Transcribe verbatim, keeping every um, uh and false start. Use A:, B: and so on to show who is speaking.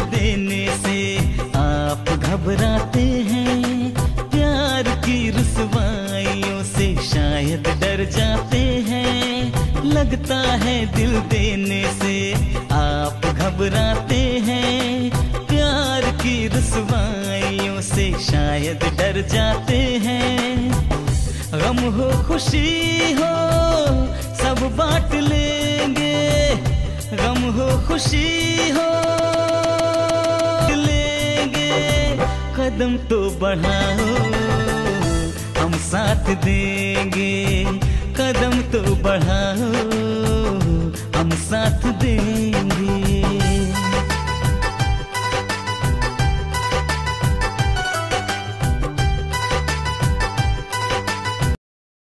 A: देने से आप घबराते हैं, प्यार की रुसवाइयों से शायद डर जाते हैं। लगता है दिल देने से आप घबराते हैं, प्यार की रुसवाइयों से शायद डर जाते हैं। गम हो खुशी हो सब बांट लेंगे, गम हो खुशी हो लेंगे। कदम तो बढ़ाओ हम साथ देंगे, कदम तो बढ़ाओ हम साथ देंगे।